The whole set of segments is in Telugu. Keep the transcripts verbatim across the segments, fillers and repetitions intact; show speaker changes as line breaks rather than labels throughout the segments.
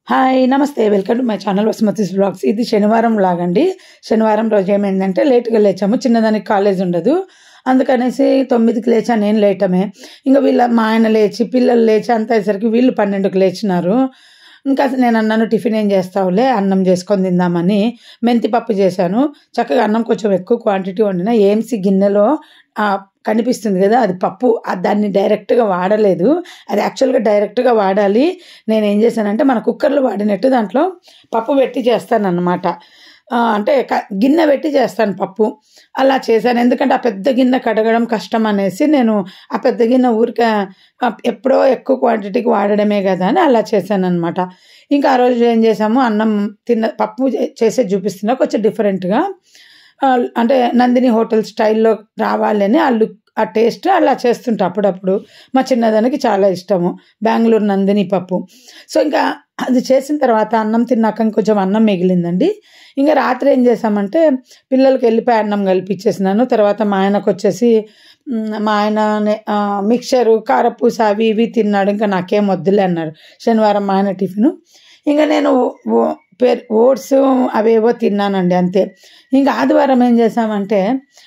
హాయ్ నమస్తే వెల్కమ్ టు మై ఛానల్ వసుమతిస్ బ్లాగ్స్. ఇది శనివారం వ్లాగ్ అండి. శనివారం రోజు ఏమైందంటే లేట్గా లేచాము, చిన్నదానికి కాలేజ్ ఉండదు అందుకనేసి తొమ్మిదికి లేచా, నేను లేటమే. ఇంకా వీళ్ళ మా ఆయన లేచి పిల్లలు లేచి అంత అయ్యేసరికి వీళ్ళు పన్నెండుకి లేచినారు. ఇంకా నేను అన్నాను టిఫిన్ ఏం చేస్తావులే, అన్నం చేసుకొని తిందామని మెంతి పప్పు చేశాను. చక్కగా అన్నం కొంచెం ఎక్కువ క్వాంటిటీ వండిన. ఏఎంసీ గిన్నెలో కనిపిస్తుంది కదా, అది పప్పు. దాన్ని డైరెక్ట్గా వాడలేదు, అది యాక్చువల్గా డైరెక్ట్గా వాడాలి. నేను ఏం చేశానంటే మన కుక్కర్లో వాడినట్టు దాంట్లో పప్పు పెట్టి చేస్తాను అన్నమాట. అంటే గిన్నె పెట్టి చేస్తాను పప్పు. అలా చేశాను, ఎందుకంటే ఆ పెద్ద గిన్నె కడగడం కష్టం అనేసి నేను ఆ పెద్ద గిన్నె ఊరికే ఎప్పుడో ఎక్కువ క్వాంటిటీకి వాడడమే కదా అని అలా చేశాను అనమాట. ఇంకా ఆ రోజు ఏం చేసాము, అన్నం తిన్న పప్పు చేసే చూపిస్తున్నా కొంచెం డిఫరెంట్గా. అంటే నందిని హోటల్ స్టైల్లో రావాలని ఆ లుక్, ఆ టేస్ట్ అలా చేస్తుంటా అప్పుడప్పుడు. మా చిన్నదానికి చాలా ఇష్టము బెంగళూరు నందిని పప్పు. సో ఇంకా అది చేసిన తర్వాత అన్నం తిన్నాక కొంచెం అన్నం మిగిలిందండి. ఇంకా రాత్రి ఏం చేసామంటే పిల్లలకి వెళ్ళిపోయి అన్నం కలిపిచ్చేసినాను. తర్వాత మా ఆయనకు వచ్చేసి మా ఆయన మిక్చరు కారపూస అవి ఇవి తిన్నాడు. ఇంకా నాకేం వద్దులే అన్నాడు. శనివారం మా ఆయన టిఫిను. ఇంకా నేను పేర్ ఓట్స్ అవేవో తిన్నానండి అంతే. ఇంకా ఆదివారం ఏం చేసామంటే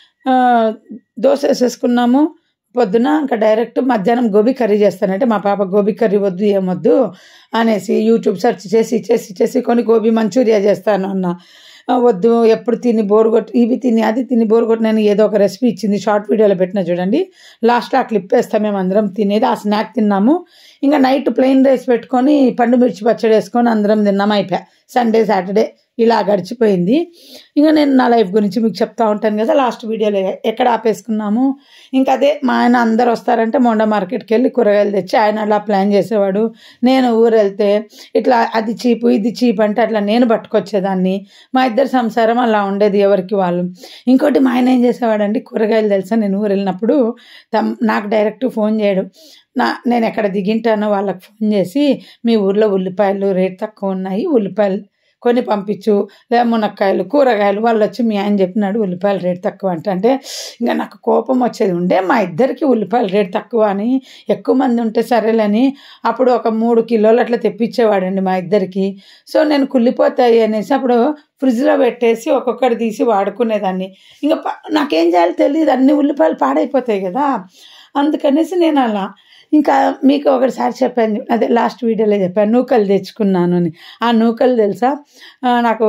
దోశ వేసేసుకున్నాము పొద్దున. ఇంకా డైరెక్ట్ మధ్యాహ్నం గోబీ కర్రీ చేస్తానంటే మా పాప గోబీ కర్రీ వద్దు ఏమొద్దు అనేసి యూట్యూబ్ సెర్చ్ చేసి చేసి చేసి కొన్ని గోబీ మంచూరియా చేస్తాను అన్న. వద్దు, ఎప్పుడు తిని బోర్ కొట్టి ఇవి తిని అది తిని బోర్ కొట్టి నేను ఏదో ఒక రెసిపీ ఇచ్చింది షార్ట్ వీడియోలో పెట్టిన చూడండి, లాస్ట్లో ఆ క్లిప్ వేస్తాం. మేము అందరం తినేది ఆ స్నాక్ తిన్నాము. ఇంకా నైట్ ప్లెయిన్ రైస్ పెట్టుకొని పండు మిర్చి పచ్చడి వేసుకొని అందరం తిన్నాము. అయిపోయా. సండే సాటర్డే ఇలా గడిచిపోయింది. ఇంకా నేను నా లైఫ్ గురించి మీకు చెప్తా ఉంటాను కదా, లాస్ట్ వీడియోలో ఎక్కడ ఆపేసుకున్నాము. ఇంకా అదే మా ఆయన అందరు వస్తారంటే మొండ మార్కెట్కి వెళ్ళి కూరగాయలు తెచ్చి ఆయన అలా ప్లాన్ చేసేవాడు. నేను ఊరు వెళ్తే ఇట్లా అది చీపు ఇది చీప్ అంటే అట్లా నేను పట్టుకొచ్చేదాన్ని. మా ఇద్దరు సంసారం అలా ఉండేది, ఎవరికి వాళ్ళు. ఇంకోటి మా ఆయన ఏం చేసేవాడండి, కూరగాయలు తెలుసా, నేను ఊరు వెళ్ళినప్పుడు తమ్ నాకు డైరెక్ట్ ఫోన్ చేయడు. నా నేను ఎక్కడ దిగింటానో వాళ్ళకి ఫోన్ చేసి మీ ఊర్లో ఉల్లిపాయలు రేట్ తక్కువ ఉన్నాయి, ఉల్లిపాయలు కొని పంపించు, లేదా మునక్కాయలు కూరగాయలు. వాళ్ళు వచ్చి మీ ఆయన చెప్పినాడు ఉల్లిపాయలు రేట్ తక్కువ అంటే అంటే ఇంకా నాకు కోపం వచ్చేది ఉండే. మా ఇద్దరికి ఉల్లిపాయలు రేట్ తక్కువ అని, ఎక్కువ మంది ఉంటే సరేలని అప్పుడు ఒక మూడు కిలోలు అట్లా తెప్పించేవాడండి మా ఇద్దరికి. సో నేను కుళ్ళిపోతాయి అనేసి అప్పుడు ఫ్రిడ్జ్లో పెట్టేసి ఒక్కొక్కటి తీసి వాడుకునేదాన్ని. ఇంకా నాకేం చేయాలో తెలియదు, అన్ని ఉల్లిపాయలు పాడైపోతాయి కదా, అందుకనేసి నేను అలా. ఇంకా మీకు ఒకటిసారి చెప్పాను, అదే లాస్ట్ వీడియోలో చెప్పాను, నూకలు తెచ్చుకున్నాను అని. ఆ నూకలు తెలుసా, నాకు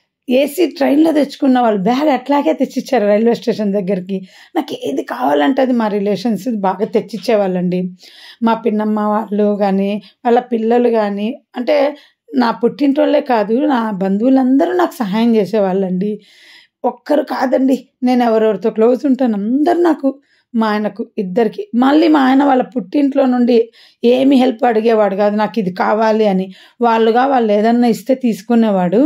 ఏసీ ట్రైన్లో తెచ్చుకున్న వాళ్ళు బ్యాగ్ అట్లాగే తెచ్చిచ్చారు రైల్వే స్టేషన్ దగ్గరికి. నాకు ఏది కావాలంటే అది మా రిలేషన్స్ బాగా తెచ్చిచ్చేవాళ్ళండి. మా పిన్నమ్మ వాళ్ళు కానీ వాళ్ళ పిల్లలు కానీ, అంటే నా పుట్టింటోళ్ళే కాదు నా బంధువులందరూ నాకు సహాయం చేసేవాళ్ళండి. ఒక్కరు కాదండి, నేను ఎవరెవరితో క్లోజ్ ఉంటాను అందరు నాకు, మా ఆయనకు ఇద్దరికి. మళ్ళీ మా ఆయన వాళ్ళ పుట్టింట్లో నుండి ఏమి హెల్ప్ అడిగేవాడు కాదు, నాకు ఇది కావాలి అని. వాళ్ళుగా వాళ్ళు ఏదన్నా ఇస్తే తీసుకునేవాడు.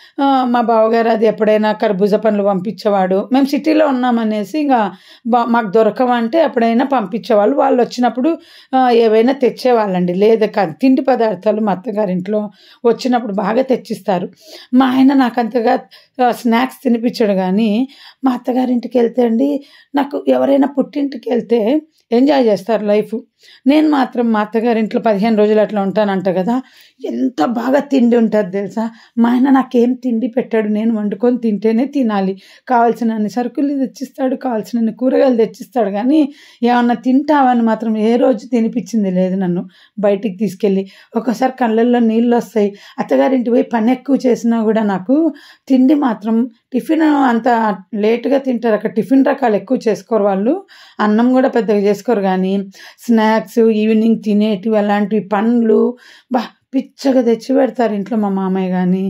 మా బావగారు అది ఎప్పుడైనా కర్బూజ పండ్లు పంపించేవాడు. మేము సిటీలో ఉన్నామనేసి ఇంకా బా మాకు దొరకమంటే ఎప్పుడైనా పంపించేవాళ్ళు. వాళ్ళు వచ్చినప్పుడు ఏవైనా తెచ్చేవాళ్ళండి. లేదా కాదు, తిండి పదార్థాలు మా అత్తగారింట్లో వచ్చినప్పుడు బాగా తెచ్చిస్తారు. మా ఆయన నాకు అంతగా స్నాక్స్ తినిపించాడు. కానీ మా అత్తగారింటికి వెళ్తే అండి, నాకు ఎవరైనా పుట్టింటికి వెళ్తే ఎంజాయ్ చేస్తారు లైఫ్. నేను మాత్రం మా అత్తగారింట్లో పదిహేను రోజులు అట్లా ఉంటానంట కదా, ఎంత బాగా తిండి ఉంటుంది తెలుసా. మా ఆయన నాకేం తిండి పెట్టాడు, నేను వండుకొని తింటేనే తినాలి. కావాల్సిన అన్ని సరుకులు తెచ్చిస్తాడు, కావాల్సిన కూరగాయలు తెచ్చిస్తాడు. కానీ ఏమన్నా తింటావని మాత్రం ఏ రోజు తినిపించింది లేదు నన్ను బయటికి తీసుకెళ్ళి. ఒక్కోసారి కళ్ళల్లో నీళ్ళు వస్తాయి. అత్తగారింటి పోయి పని ఎక్కువ చేసినా కూడా నాకు తిండి మాత్రం, టిఫిన్ అంత లేటుగా తింటారు అక్కడ, టిఫిన్ రకాలు ఎక్కువ చేసుకోరు వాళ్ళు, అన్నం కూడా పెద్దగా చేసుకోరు. కానీ స్నాక్స్ ఈవినింగ్ తినేటివి అలాంటివి పండ్లు బా పిచ్చగా తెచ్చి పెడతారు ఇంట్లో మా మామయ్య కానీ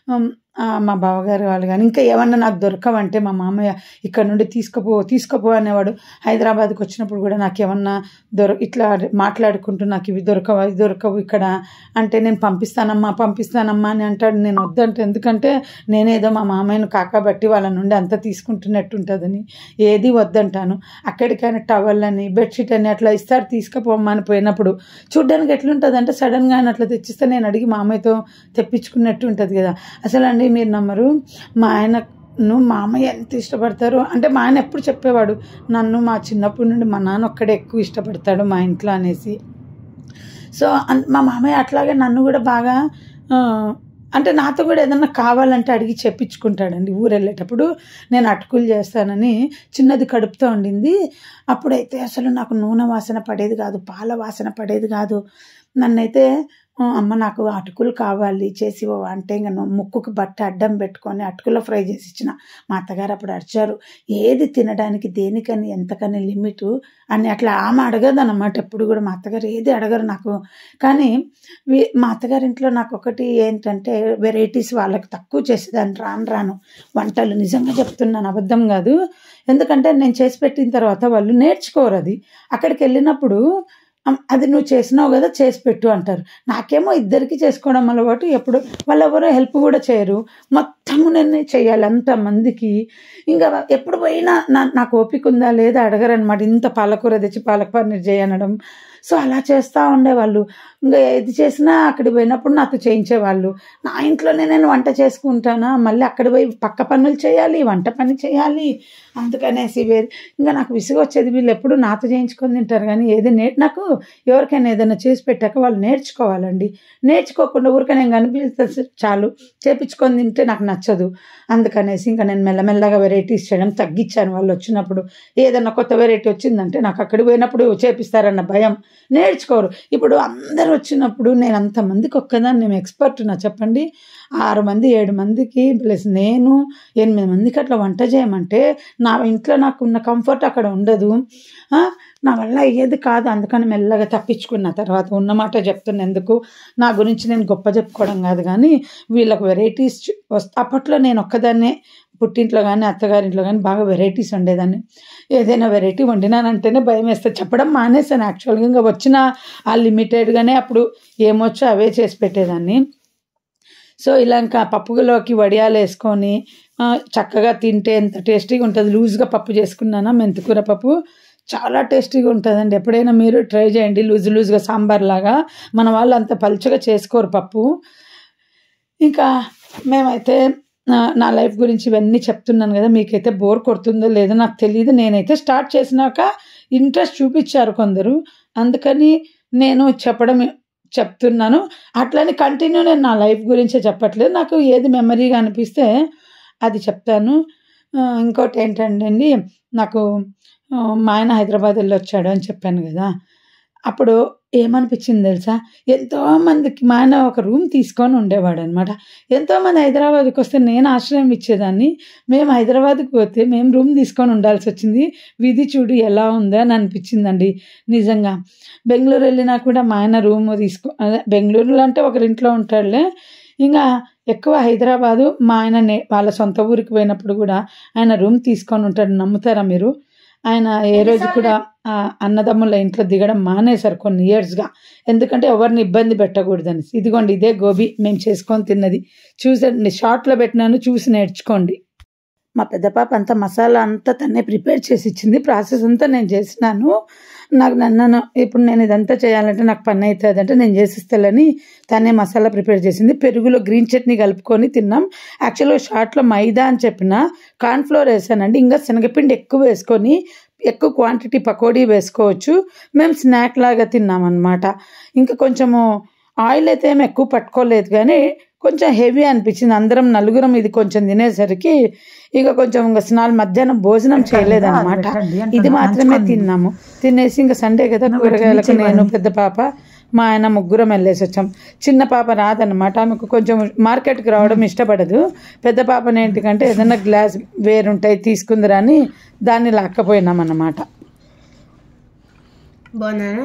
మా బావగారు వాళ్ళు కానీ. ఇంకా ఏమన్నా నాకు దొరకవంటే మా మామయ్య ఇక్కడ నుండి తీసుకుపో తీసుకుపో అనేవాడు. హైదరాబాద్కి వచ్చినప్పుడు కూడా నాకు ఏమన్నా దొర ఇట్లా మాట్లాడుకుంటూ నాకు ఇవి దొరకవు ఇవి దొరకవు ఇక్కడ అంటే, నేను పంపిస్తానమ్మా పంపిస్తానమ్మా అని అంటాడు. నేను వద్దంటే, ఎందుకంటే నేనేదో మా మామయ్యను కాకబట్టి వాళ్ళ నుండి అంతా తీసుకుంటున్నట్టు ఉంటుందని ఏది వద్దంటాను. అక్కడికైనా టవల్ అని బెడ్షీట్ అని అట్లా ఇస్తారు తీసుకుపోమ్మని పోయినప్పుడు. చూడ్డానికి ఎట్లుంటుంది అంటే సడన్గా ఆయన అట్లా తెచ్చిస్తే నేను అడిగి మామయ్యతో తెప్పించుకున్నట్టు ఉంటుంది కదా. అసలు అండి మీరు నమ్మరు, మా ఆయనను మామయ్య ఎంత ఇష్టపడతారు అంటే, మా ఆయన ఎప్పుడు చెప్పేవాడు నన్ను మా చిన్నప్పటి నుండి మా నాన్న ఒక్కడే ఎక్కువ ఇష్టపడతాడు మా ఇంట్లో అనేసి. సో మా మామయ్య అట్లాగే నన్ను కూడా బాగా అంటే నాతో కూడా ఏదన్నా కావాలంటే అడిగి చెప్పించుకుంటాడండి. ఊరు వెళ్ళేటప్పుడు నేను అటుకులు చేస్తానని చిన్నది కడుపుతో ఉండింది. అప్పుడైతే అసలు నాకు నూనె వాసన పడేది కాదు, పాల వాసన పడేది కాదు. నన్నైతే అమ్మ నాకు అటుకులు కావాలి చేసి అంటే ఇంకా ముక్కుకు బట్ట అడ్డం పెట్టుకొని అటుకుల ఫ్రై చేసి ఇచ్చిన. మా అత్తగారు అప్పుడు అరిచారు, ఏది తినడానికి దేనికని ఎంతకని లిమిటు అని. అట్లా ఆమె అడగదు అన్నమాట ఎప్పుడు కూడా. మా అత్తగారు ఏది అడగరు నాకు. కానీ మా అత్తగారింట్లో నాకు ఒకటి ఏంటంటే వెరైటీస్ వాళ్ళకి తక్కువ చేసేదాన్ని రాను రాను వంటలు. నిజంగా చెప్తున్నాను, అబద్ధం కాదు. ఎందుకంటే నేను చేసి పెట్టిన తర్వాత వాళ్ళు నేర్చుకోరు. అది అక్కడికి వెళ్ళినప్పుడు అది నువ్వు చేసినావు కదా చేసి పెట్టు అంటారు. నాకేమో ఇద్దరికి చేసుకోవడం అలవాటు. ఎప్పుడు వాళ్ళు ఎవరో హెల్ప్ కూడా చేయరు, మొత్తము నేను చేయాలి అంతమందికి. ఇంకా ఎప్పుడు పోయినా నా నాకు ఓపిక ఉందా లేదా అడగరు అనమాట. ఇంత పాలకూర తెచ్చి పాలక పన్నీర్ చేయనడం. సో అలా చేస్తూ ఉండేవాళ్ళు. ఇంకా ఏది చేసినా అక్కడికి పోయినప్పుడు నాతో చేయించేవాళ్ళు. నా ఇంట్లోనే నేను వంట చేసుకుంటానా, మళ్ళీ అక్కడ పోయి పక్క పనులు చేయాలి, వంట పని చేయాలి. అందుకనేసి వేరు ఇంకా నాకు విసుగు వచ్చేది. వీళ్ళు ఎప్పుడు నాతో చేయించుకొని తింటారు కానీ ఏది నే నాకు ఎవరికైనా ఏదైనా చేసి పెట్టాక వాళ్ళు నేర్చుకోవాలండి. నేర్చుకోకుండా ఊరికే నేను కనిపిస్తే చాలు చేపించుకొని తింటే నాకు నచ్చదు. అందుకనేసి ఇంకా నేను మెల్లమెల్లగా వెరైటీస్ చేయడం తగ్గించాను. వాళ్ళు వచ్చినప్పుడు ఏదన్నా కొత్త వెరైటీ వచ్చిందంటే నాకు అక్కడికి పోయినప్పుడు చేపిస్తారన్న భయం. నేర్చుకోరు. ఇప్పుడు అందరు వచ్చినప్పుడు నేను అంతమందికి ఒక్కదాన్ని నేను ఎక్స్పర్ట్ నా చెప్పండి. ఆరు మంది ఏడు మందికి ప్లస్ నేను ఎనిమిది మందికి అట్లా వంట చేయమంటే నా ఇంట్లో నాకు ఉన్న కంఫర్ట్ అక్కడ ఉండదు. నా వల్ల అయ్యేది కాదు. అందుకని మెల్లగా తప్పించుకున్న తర్వాత ఉన్నమాట చెప్తున్న. ఎందుకు నా గురించి నేను గొప్ప చెప్పుకోవడం కాదు కానీ వీళ్ళకు వెరైటీస్ వస్తా. అప్పట్లో నేను ఒక్కదాన్నే పుట్టింట్లో కానీ అత్తగారింట్లో కానీ బాగా వెరైటీస్ వండేదాన్ని. ఏదైనా వెరైటీ వండినానంటేనే భయం వేస్తే చెప్పడం మానేసాను. యాక్చువల్గా ఇంకా వచ్చిన ఆ లిమిటెడ్గానే అప్పుడు ఏమొచ్చో అవే చేసి పెట్టేదాన్ని. సో ఇలా ఇంకా పప్పులోకి వడియాలు వేసుకొని చక్కగా తింటే ఎంత టేస్టీగా ఉంటుంది. లూజ్గా పప్పు చేసుకున్నానా, మెంతికూర పప్పు చాలా టేస్టీగా ఉంటుందండి. ఎప్పుడైనా మీరు ట్రై చేయండి. లూజ్ లూజ్గా సాంబార్ లాగా. మన వాళ్ళు అంత పలుచగా చేసుకోరు పప్పు. ఇంకా మేమైతే నా లైఫ్ గురించి ఇవన్నీ చెప్తున్నాను కదా, మీకైతే బోర్ కొడుతుందో లేదో నాకు తెలియదు. నేనైతే స్టార్ట్ చేసినాక ఇంట్రెస్ట్ చూపించారు కొందరు, అందుకని నేను చెప్పడం చెప్తున్నాను. అట్లని కంటిన్యూ నేను నా లైఫ్ గురించే చెప్పట్లేదు. నాకు ఏది మెమరీగా అనిపిస్తే అది చెప్తాను. ఇంకోటి ఏంటంటే అండి, నాకు మా ఆయన హైదరాబాద్ వెళ్ళి వచ్చాడు అని చెప్పాను కదా, అప్పుడు ఏమనిపించింది తెలుసా, ఎంతోమందికి మా ఆయన ఒక రూమ్ తీసుకొని ఉండేవాడు అనమాట. ఎంతోమంది హైదరాబాద్కి వస్తే నేను ఆశ్రయం ఇచ్చేదాన్ని. మేము హైదరాబాద్కి పోతే మేము రూమ్ తీసుకొని ఉండాల్సి వచ్చింది. విధి చూడు ఎలా ఉందో అని అనిపించిందండి నిజంగా. బెంగళూరు వెళ్ళినా కూడా మా ఆయన రూమ్ తీసుకో అదే బెంగళూరులో అంటే ఒకరింట్లో ఉంటాడులే. ఇంకా ఎక్కువ హైదరాబాదు మా ఆయన వాళ్ళ సొంత ఊరికి పోయినప్పుడు కూడా ఆయన రూమ్ తీసుకొని ఉంటాడు. నమ్ముతారా మీరు? ఆయన ఏ రోజు కూడా అన్నదమ్ముల ఇంట్లో దిగడం మానేశారు కొన్ని ఇయర్స్గా. ఎందుకంటే ఎవరిని ఇబ్బంది పెట్టకూడదని. ఇదిగోండి ఇదే గోబీ మేము చేసుకొని తిన్నది. చూసండి, షార్ట్లో పెట్టినాను, చూసి నేర్చుకోండి. మా పెద్ద పాప అంతా మసాలా అంతా తనే ప్రిపేర్ చేసి ఇచ్చింది. ప్రాసెస్ అంతా నేను చేసినాను. నాకు నన్ను ఇప్పుడు నేను ఇదంతా చేయాలంటే నాకు పని అవుతుంది అంటే నేను చేసిస్తానని తనే మసాలా ప్రిపేర్ చేసింది. పెరుగులో గ్రీన్ చట్నీ కలుపుకొని తిన్నాం. యాక్చువల్గా షార్ట్లో మైదా అని చెప్పిన కార్న్ఫ్లోర్ వేసానండి. ఇంకా శనగపిండి ఎక్కువ వేసుకొని ఎక్కువ క్వాంటిటీ పకోడీ వేసుకోవచ్చు. మేము స్నాక్ లాగా తిన్నాం అన్నమాట. ఇంకా కొంచెము ఆయిల్ అయితే ఏమి ఎక్కువ పట్టుకోలేదు కానీ కొంచెం హెవీ అనిపించింది. అందరం నలుగురం ఇది కొంచెం తినేసరికి ఇక కొంచెం ఇంకా స్నాల్ మధ్యాహ్నం భోజనం చేయలేదన్నమాట. ఇది మాత్రమే తిన్నాము. తినేసి ఇంకా సండే కదా, కూరగాయలకు నేను పెద్ద పాప మా ఆయన ముగ్గురం వెళ్ళేసి వచ్చాం. చిన్న పాప రాదన్నమాట, ఆమెకు కొంచెం మార్కెట్కి రావడం ఇష్టపడదు. పెద్ద పాపని ఏంటికంటే ఏదైనా గ్లాస్ వేరుంటాయి తీసుకుందరా అని దాన్ని లాక్కపోయినాం అన్నమాట.
బాగున్నారా?